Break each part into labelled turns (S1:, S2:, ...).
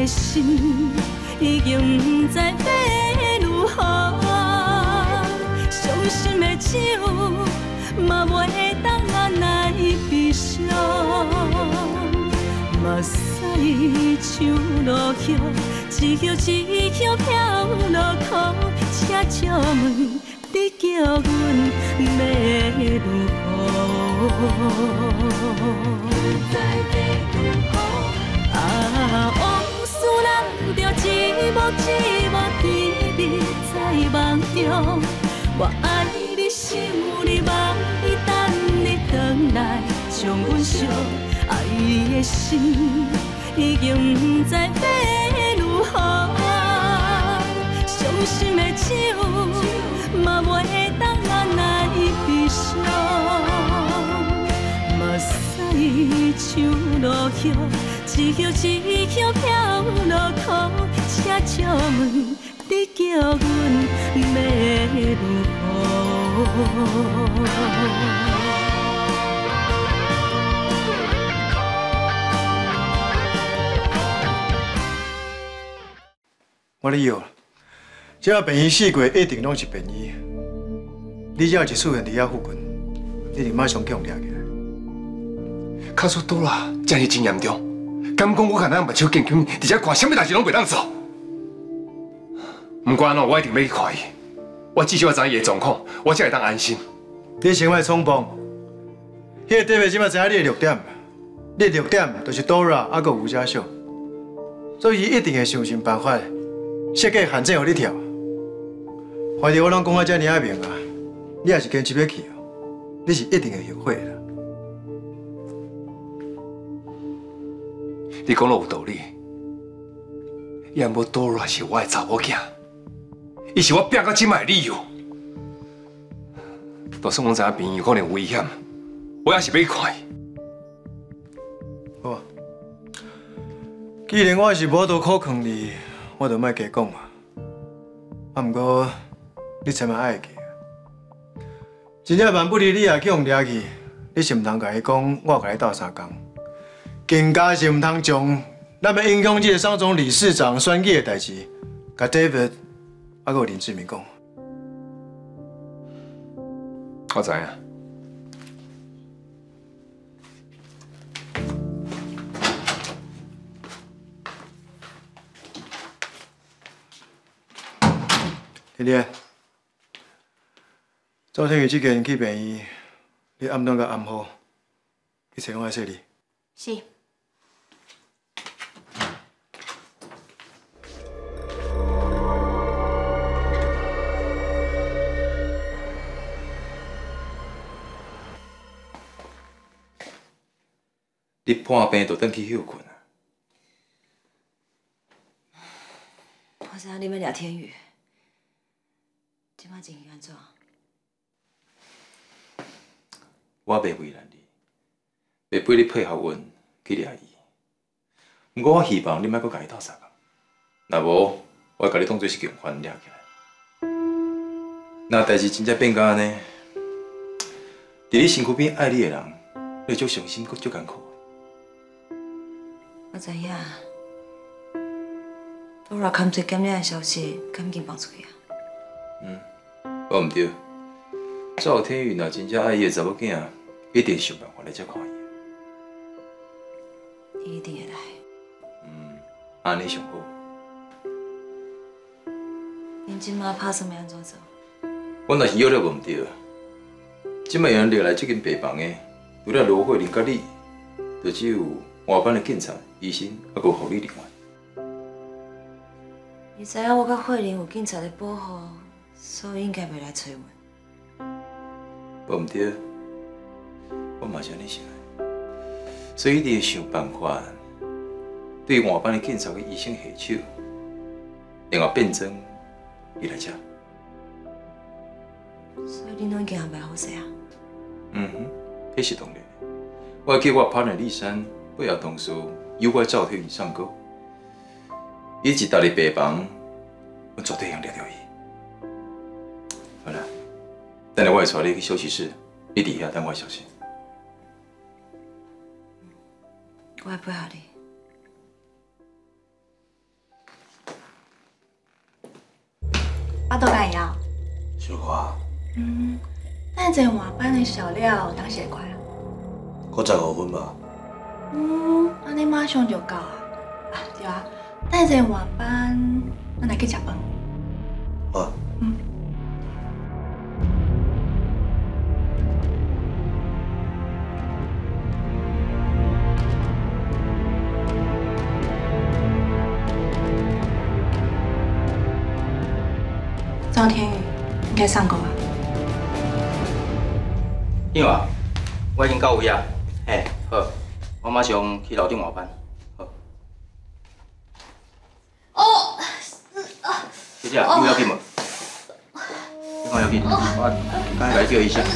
S1: 心已经不知要如何，伤心的酒嘛袂当按来悲伤，目屎像落雨，一叶一叶飘落雨，请借问你叫阮要如何？啊，往事人着一幕一幕甜蜜在梦中。我爱你，想你，望你，等你回来，将阮惜爱的心已经不知要如何。伤心的酒嘛袂当按来悲伤，目屎像落雨，一叶一叶飘落雨，请借问你叫阮要如何？
S2: 我咧药，这病医死过一定拢是病医。你只要一出现伫遐附近，一定马上叫人抓起来。
S3: 卡苏多啦，真是真严重。敢讲我看咱目睭健康，而且看什么代志拢袂当做。不管喏，我一定要去看伊。我至少要知影伊的状况，我才会当安心。
S2: 你先莫冲动。迄个弟妹即马知影你的弱点，你的弱点就是 Dora 还佮吴家秀，所以伊一定会想尽办法设计陷阱互你跳。反正我拢讲啊遮尔啊明啊，你也是坚持要去哦，你是一定会后悔的。
S3: 你讲得有道理。要无 Dora 是我的查某囝，伊是我拼到即摆的理由。就算我知影病院可能有危险，我也是要去看伊。
S2: 好啊，既然我是无多可劝你，我就莫加讲啊。啊，不过你千万爱记啊，真正万不离你也去互抓去，你是唔通甲伊讲我甲你斗相共，更加是唔通将咱要影响这个商总理事长选举的代志，甲 David 还有林志明讲。
S3: 我知影。
S2: 天天，赵天宇这件去病院，你暗顿甲安好，一切拢爱说你。
S4: 是。
S5: 你破病就转去休困啊？
S4: 我知影你要抓天宇，即摆情形安怎？
S5: 我袂为难你，袂逼你配合阮去抓伊。不过我希望你莫阁甲伊斗相共，若无我会甲你当做是共犯抓起来。若代志真正变到安尼，伫你身躯边爱你的人，会足伤心，阁足艰苦。
S4: 我知影，Dora 勘做检验的消息，敢已经放出去啊？
S5: 无毋对，赵天宇若真正爱伊的查某囝，一定想办法来接看伊。
S4: 伊一定会来。
S5: 安尼上好。
S4: 恁即马打算要安怎做？
S5: 阮若是约了无毋对，即摆有人掠来这间病房的，除了罗慧玲甲你，就只有换班的警察、医生，还有护理人员。
S4: 伊知影我甲慧玲有警察的保护，所以应该袂来找阮。
S5: 无毋对，我嘛是安尼想的，所以一定要想办法对换班的警察、甲医生下手，然后变装伊来遮。
S4: 所以恁拢已经安排好势啊？
S5: 迄是当然的。我会叫我 partner 丽珊配合同事诱拐赵天宇上钩，伊一踏入病房，我绝对会掠到伊。好啦，等下我会带你去休息室，你伫遐等我消息。
S4: 我会配合你。
S6: 巴肚敢会晓？
S7: 小可，
S6: 等一下换班的小料当时会乖啊？
S7: 搁15分吧。
S6: 安尼马上就到啊！啊，对啊，等一下换班，咱来去食饭。
S7: 好。
S6: 赵天宇，应该上钩啊？
S8: 英华，我已经到位啊。嘿，好，我马上去楼顶换班。好。
S6: 哦，
S8: 小姐，你有要紧无？你看要紧，我刚才来叫医生。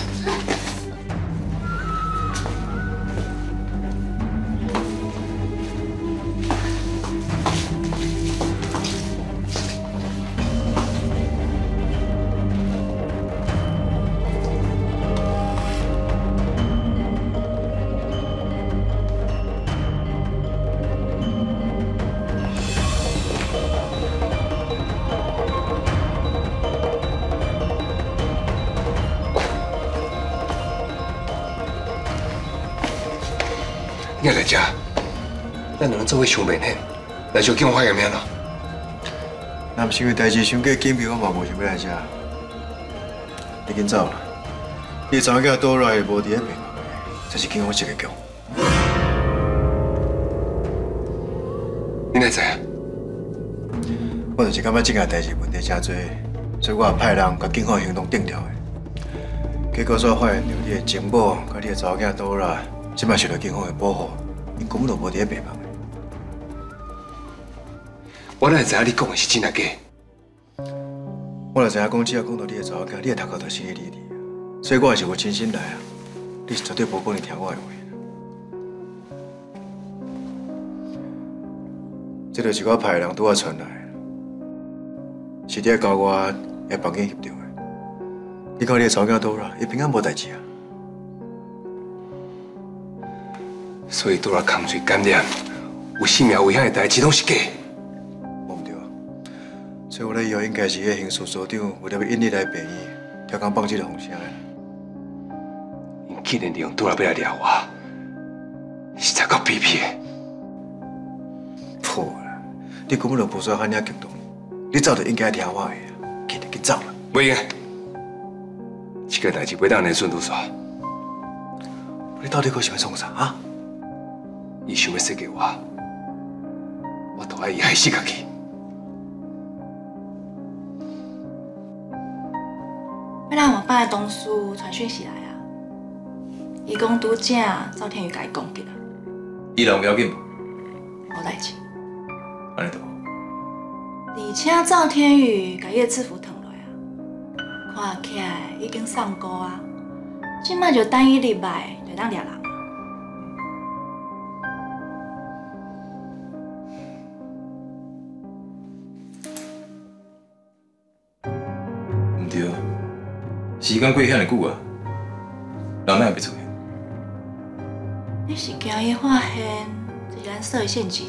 S3: 你来这，咱两人做伙想明天，来小警发个名咯。
S2: 若不是因为代志伤过紧密，我嘛无想要来这。你紧走啦！你查某囝倒来无伫咧病房的，这是警方一个局。
S3: 你哪知啊？
S2: 我就是感觉这件代志问题真多，所以我也派人甲警方行动定调的。结果煞发现到你的情某甲你的查某囝倒来，即摆受到警方的保护，因根本就无伫咧病房的。
S3: 我哪会知影你讲的是真啊假？
S2: 我就知影讲，只要讲到你的查某囝，你的头壳就是你弟弟，所以我也是有真心来啊。你是绝对无可能听我的话。这就是我派的人拄仔传来的，是伫交我的房间翕到的。你看你的查某囝倒啦，伊平安无代志啊。
S3: 所以倒来空嘴感染，有性命危险的代志拢是假。
S2: 无毋对啊，所以我咧以后应该是迄刑事所长为了要引你来病院，超工放这个风声的。
S3: 因既然利用倒来要来掠我，实在够卑鄙的。
S2: 破啦！你根本就无需要遐尔激动，你早就应该听我的啊！去走啦！
S3: 袂用，这个代志袂当安尼顺路煞。
S2: 你到底搁想要创啥啊？
S3: 伊想要设计我，我都爱伊害死家己。
S6: 要让我爸的同事传讯息来啊！伊讲拄正赵天宇甲伊攻击啊，
S5: 伊人有要紧无？
S6: 无代志。
S5: 安尼就好。
S6: 而且赵天宇甲伊的制服脱落啊，看起来已经送钩啊，即摆就等伊入来就当掠人啊。
S5: 毋对，时间过遐尼久啊，人哪会袂出现？
S6: 你是惊伊发现这是咱设的陷阱？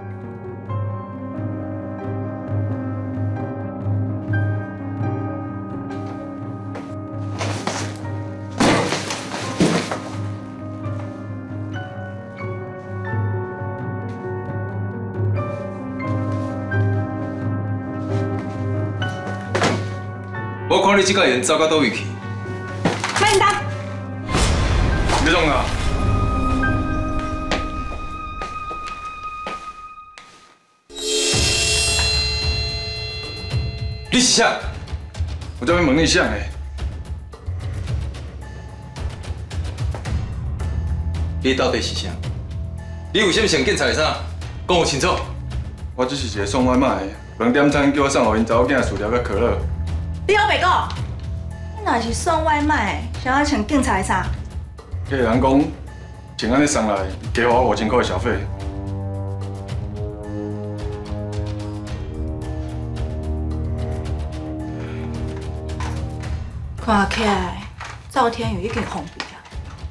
S5: 我看你即个人走到倒位去？
S6: 慢打！
S3: 你创啥？
S5: 你是啥？
S3: 我专门问你啥的？
S5: 你到底是啥？你为什么穿警察的衫？讲我清楚。
S3: 我只是一个送外卖的，2点餐叫我送互因查某囝薯条甲可乐。
S6: 你好袂讲，你若是送外卖，想要穿警察的衫？
S3: 迄个人讲，穿安尼送来，加我5000块的小费。
S6: 看起来赵天宇已经封闭啊。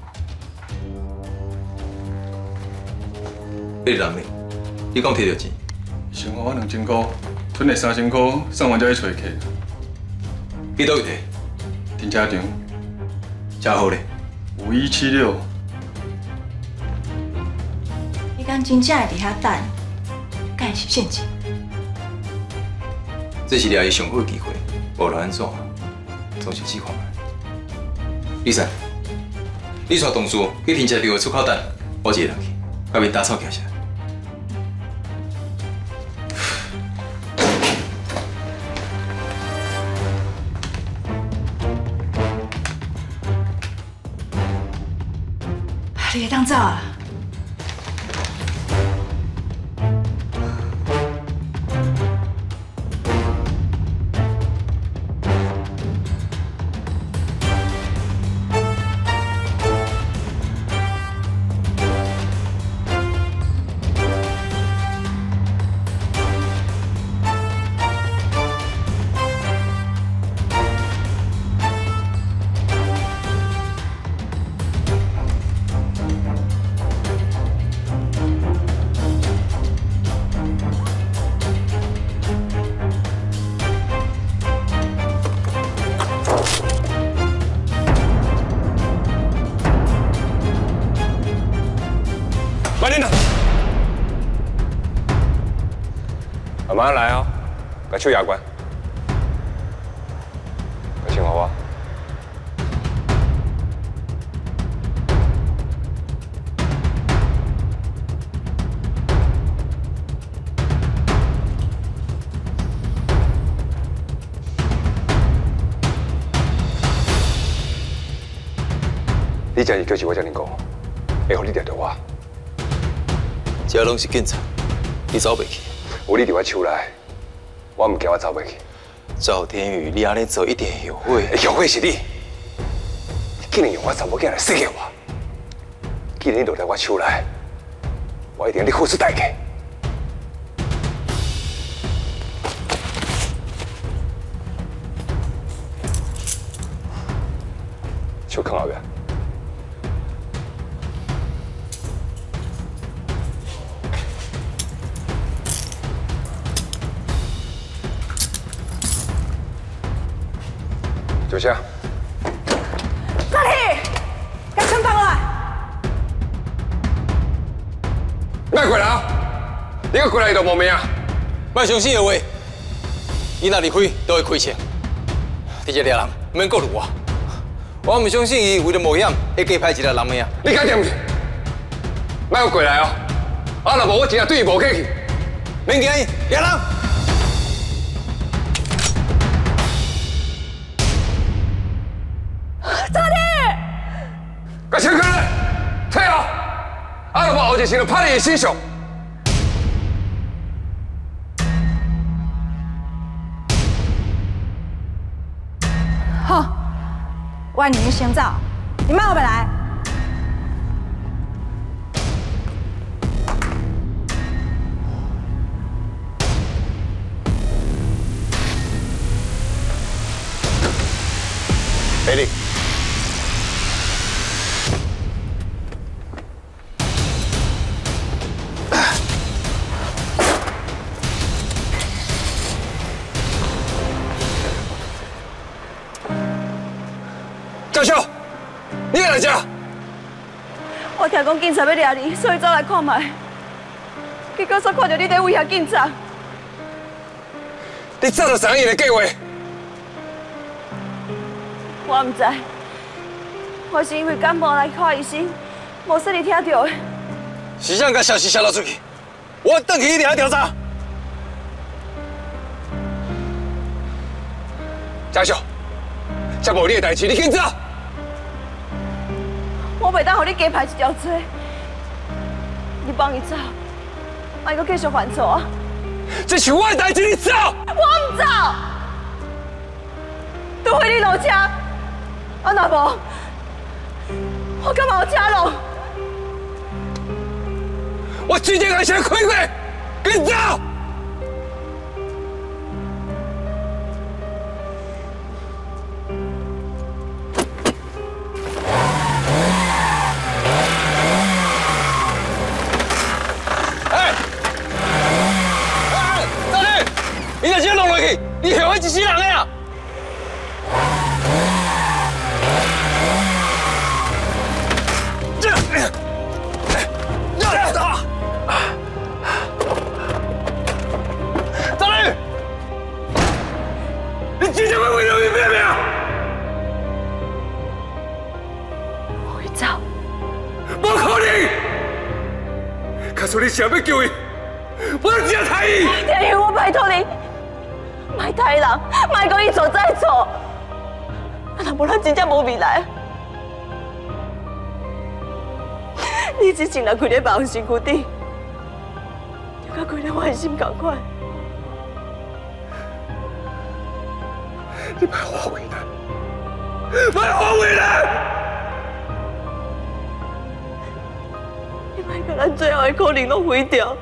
S5: 你人呢？你讲摕到钱？
S3: 先花我2000块，剩下3000块送完才去找客。
S5: 去倒位地？
S2: 停车场
S5: 真好咧。
S2: 5176。
S6: 你敢真正会伫遐等？敢会是陷阱？
S5: 这是掠伊上好的机会，无论安怎，总是试看卖。李三，你带同事去停车场的出口等，我一个人去，到面打扫徛下。
S6: 你会当走啊？
S3: 慢点呐！马上来哦，把手压关，把钱还我。你真是叫是我这样讲，会互你掠到我。
S5: 这拢是警察，你走袂去。
S3: 有你伫我手内，我唔惊我走袂去。
S5: 赵天宇，你安尼做一定会后悔。
S3: 后悔是你，你竟然用我查某囝来说服我。既然你落在我手内，我一定要你付出代价。手放后边。 坐下。
S6: 哪里？把枪放来！
S3: 别过来啊！你搁过来就无命啊！
S5: 莫相信的话，伊若离开都会开枪。这个猎人免顾虑我，我唔相信伊为了冒险会加派一个人命。
S3: 你敢点去？莫搁过来哦！啊，若无我真正对伊无客气。
S5: 免惊伊，猎人。
S3: 把枪开来，退啊！啊，若无后一时就拍你的身上。
S6: 好，我你先走，你慢后边来。
S3: 美丽。 教授，你也来这？
S6: 我听讲警察要抓你，所以走来看卖。结果煞看到你在威胁警察。
S3: 你早就知影伊的计划。
S6: 我唔知，我是因为感冒来看医生，无说你听到的。
S5: 是谁甲消息泄露出去？我等去一定要调查。
S3: 教授，这无你的代志，你紧走。
S6: 我袂当互你加排一条罪，你放伊走，莫阁继续犯错。
S3: 这是我的代志，你走。
S6: 我唔走，除非你落车，啊若无，我干嘛有车路？
S3: 我直接来先开过，紧走。
S5: 你若真弄落去，你害我一世人的啊！
S3: 说你想要救伊，我真正杀伊。
S9: 天宇，我拜托你，卖杀人，卖讲一错再错，啊，若无咱真正无未来。你之前若开咧别人身躯顶，就甲开咧我的心同款。
S3: 你莫后悔啦！莫后悔啦！
S9: 你莫甲咱最后的可能拢毁掉。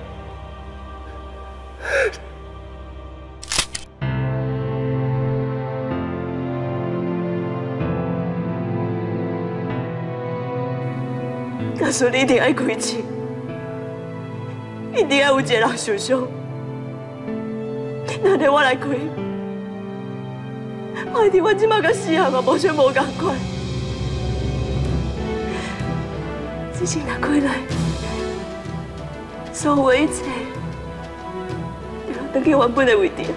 S9: 假使你一定爱开枪，一定要有一个人受伤，那得我来开。我一定我即马甲死人嘛，完全无共款。之前若开来，所有的一切，就要回去原本的位置。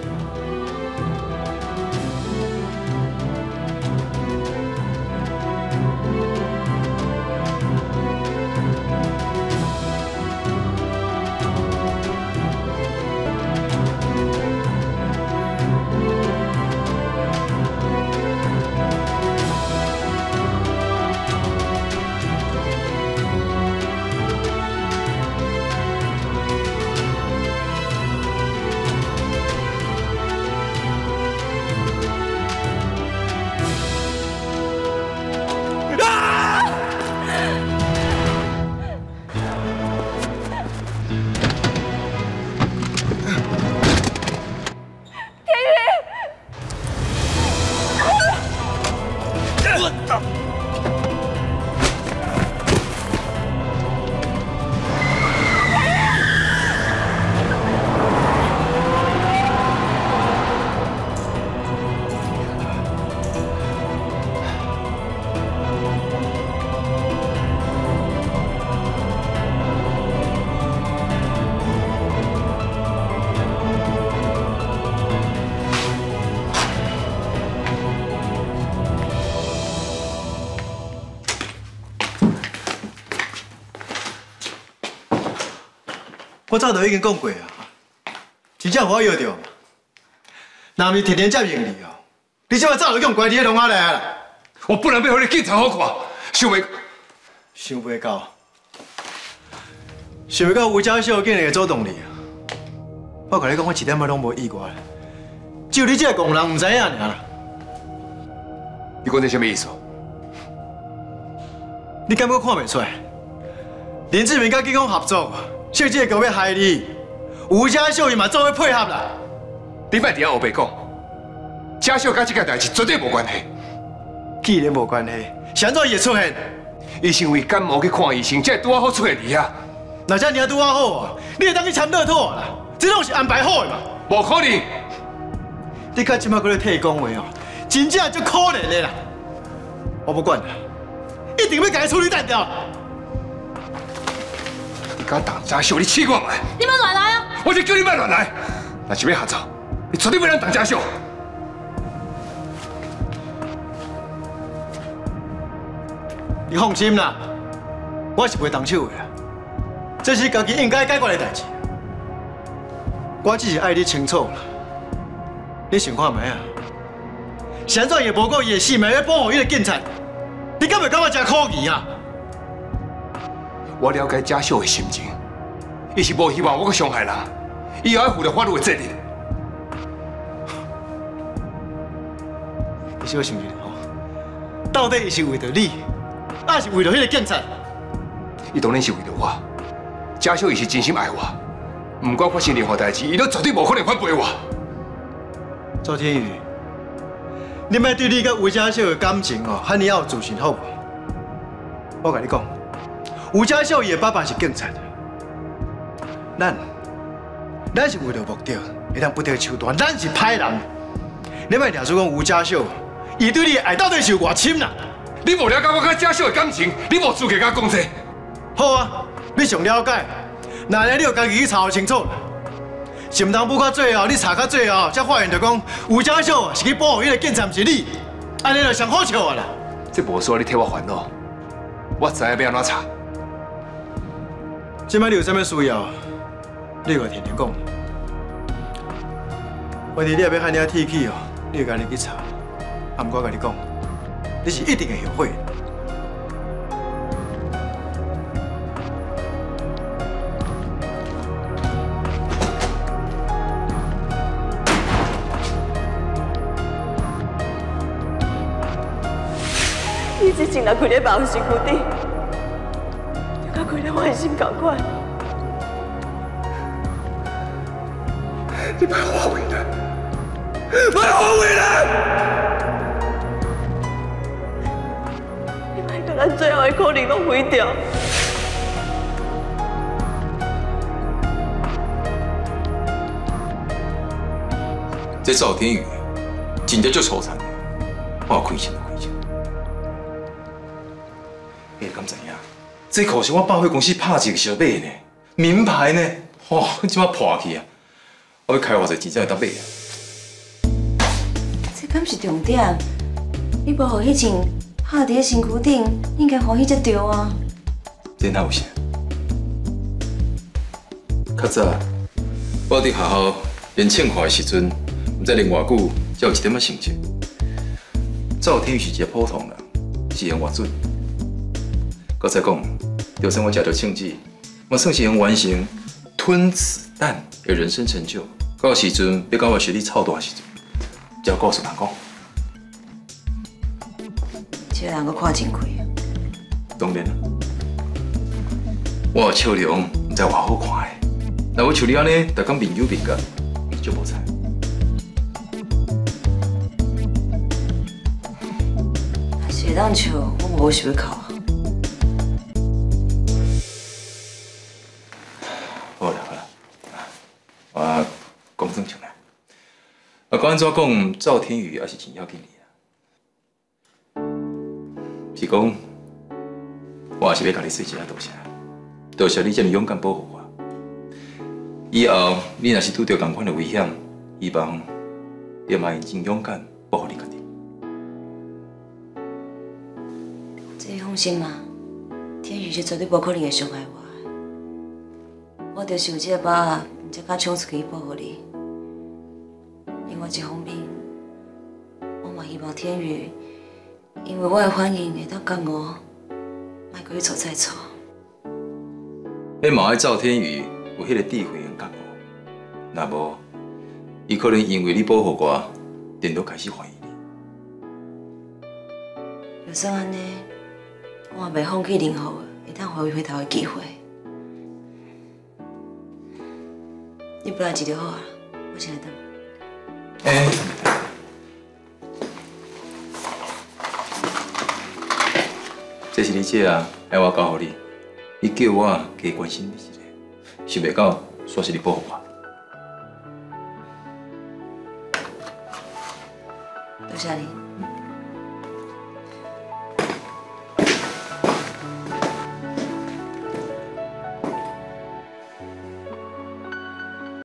S2: 我早就已经讲过啊，真正我摇着嘛。若毋是天天接应你哦，你即摆早就用乖伫咧笼仔内啊啦。
S3: 我不能要互你警察好看，想袂
S2: 到，想袂到吴家秀竟然会主动你啊！我甲你讲，我一点仔拢无意外，只有你这个戆人唔知影尔啦。
S3: 你讲这什么意思？
S2: 你敢要看袂出来？林志明甲警方合作，设计个要害你，吴家秀伊嘛做伙配合啦。
S3: 你莫伫遐胡白讲，家秀甲这件代志绝对无关系。
S2: 既然无关系，谁怎会出现？
S3: 伊是因为感冒去看医生，才会拄好出现伫遐。
S2: 那遮尔拄好啊，你会当去参乐透啊啦？这拢是安排好的嘛？
S3: 无可能！
S2: 你到即摆搁咧替讲话哦，真正足可怜的啦。我不管啦，一定要甲伊处理干掉。
S3: 你敢动家秀，你试我卖！
S1: 你们乱来啊！
S3: 我就叫你莫乱来。若是要合作，你绝对要让动家秀。
S2: 你放心啦，我是袂动手的啦。这是家己应该解决的代志。我只是爱你清楚啦。你想看卖啊？现在也无过伊的性命要保护伊个警察，你敢袂感觉真可疑啊？
S3: 我了解家秀的心情，伊是无希望我去伤害人，以后要负着法律的责任。
S2: 你小想一下吼，到底伊是为着你，还是为着迄个警察？
S3: 伊当然是为着我。家秀伊是真心爱我，不管发生任何代志，伊都绝对无可能反背我。
S2: 周天宇，你莫对你甲吴家秀的感情哦，遐尼有自信好无？我甲你讲，吴家秀伊的爸爸是警察，咱是为了目的，会当不得手段，咱是歹人。你莫抓住讲吴家秀，伊对你的爱到底是有偌深啦？
S3: 你无了解我甲家秀的感情，你无资格甲讲这。
S2: 好啊，你上了解，那你就家己去查清楚啦。是唔通补到最后，你查到最后，才发现着讲吴家秀是去保护迄个警察，不是你，安尼就上好笑啊啦。
S3: 这无需要你替我烦恼，我知影要安怎查。
S2: 即摆你有啥物需要，你就天天讲。问题你也要喊你铁起哦，你就家己去查。啊，毋过我甲你讲，你是一定会后悔。
S9: 你之前若开咧办公身躯顶，就甲开咧我的心同款。
S3: 你别后悔了，别后悔了！
S9: 你别甲咱最后的可能拢毁掉。
S5: 这赵天宇真正足粗残的，我亏钱就亏钱。你敢知影？这裤是我百货公司拍一个小买呢，名牌呢，哇，即马破去啊！我要开偌济钱才会当买啊！
S4: 这敢是重点？你无互迄件拍伫身躯顶，应该欢喜才对啊。
S5: 这哪有啥？较早我伫学校练唱歌的时阵，毋知练偌久，才有一点仔成就。赵天宇是一个普通人，是用偌准。搁再讲，就算我食到枪支，嘛算是用完成吞子弹的人生成就。到时阵要到我学历臭大时阵，才有告诉人讲。
S4: 这个人阁看真开啊！
S5: 当然啦，我笑容毋知偌好看的。若要像你安尼，逐工面有面角，就无彩。
S4: 是会当笑，我无想要哭啊。
S5: 好啦好啦，我讲正常啦。啊，讲安怎讲，赵天宇也是真要紧你啦。是讲，我也是要甲你说一下多谢，多谢你这么勇敢保护我。以后你若是拄到同款的危险，希望你嘛会真勇敢保护你家己。
S4: 这你放心嘛，天宇是绝对无可能会伤害我的。我就是有这个把握，才敢冲出去保护你。另外一方面，我嘛希望天宇因为我的反应会当觉悟，莫搁去错再错。
S5: 你嘛爱赵天宇有迄个智慧跟觉悟，若无，伊可能因为你保护我，颠倒开始怀疑你。
S4: 就算安尼，我也袂放弃任何会当互伊回头的机会。你不来一就好啊，我先来等。
S5: 这是你姐啊，爱我教予你，伊叫我加关心你一下，想袂到煞是你保护我。
S4: 多谢你。